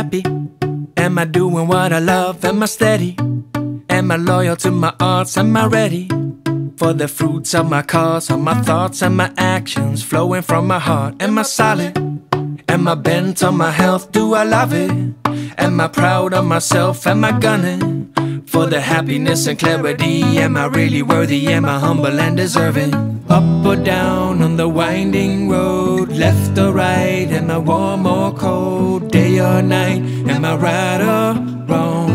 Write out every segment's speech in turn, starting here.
happy? Am I doing what I love? Am I steady? Am I loyal to my arts? Am I ready for the fruits of my cause? Are my thoughts and my actions flowing from my heart? Am I solid? Am I bent on my health? Do I love it? Am I proud of myself? Am I gunning for the happiness and clarity? Am I really worthy? Am I humble and deserving? Up or down on the winding road, left or right? Am I warm or cold? Day or night? Am I right or wrong?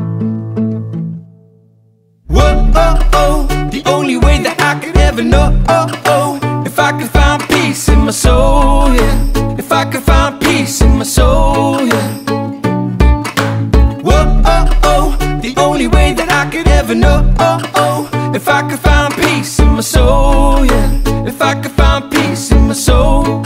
Whoa, oh, oh, the only way that I could ever know, oh, oh, if I could find peace in my soul, yeah. If I could find peace in my soul, yeah. Whoa, oh, oh, the only way that I could ever know, oh, oh, if I could find peace in my soul, yeah. If I could find peace in my soul.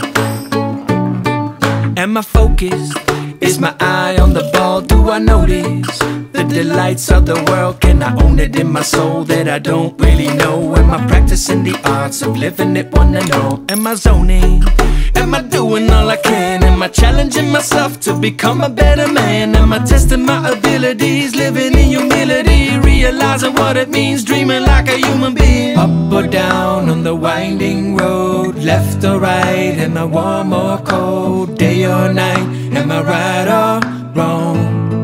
Am I focused? Is my eye on the ball? Do I notice the delights of the world? Can I own it in my soul that I don't really know? Am I practicing the arts of living it one and all? Am I zoning? Am I doing all I can? Am I challenging myself to become a better man? Am I testing my abilities, living in humility, realizing what it means, dreaming like a human being? Up or down on the winding road, left or right? Am I warm or cold? Day or night? Am I right or wrong?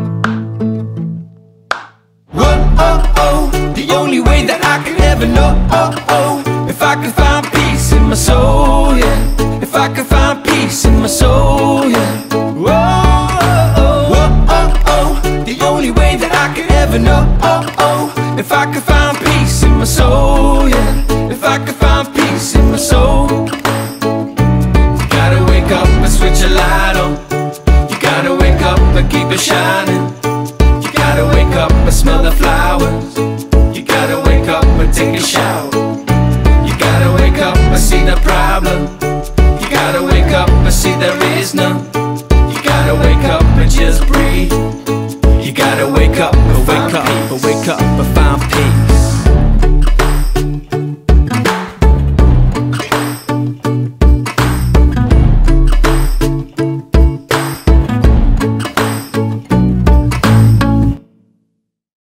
Whoa, oh, oh, the only way that I could ever know, oh, oh, if I could find peace in my soul, yeah. If I could find peace in my soul, yeah. Whoa, oh, whoa, oh, oh, the only way that I could ever know, oh, oh, if I could find peace in my soul, yeah. If I could find peace in my soul. You gotta wake up and switch a light on. You gotta wake up and keep it shining. You gotta wake up and smell the flowers. You gotta wake up and take a shower. You gotta wake up and see the problem. You gotta wake up and see there is none. You gotta wake up and just breathe. You gotta wake up and wake up and wake up and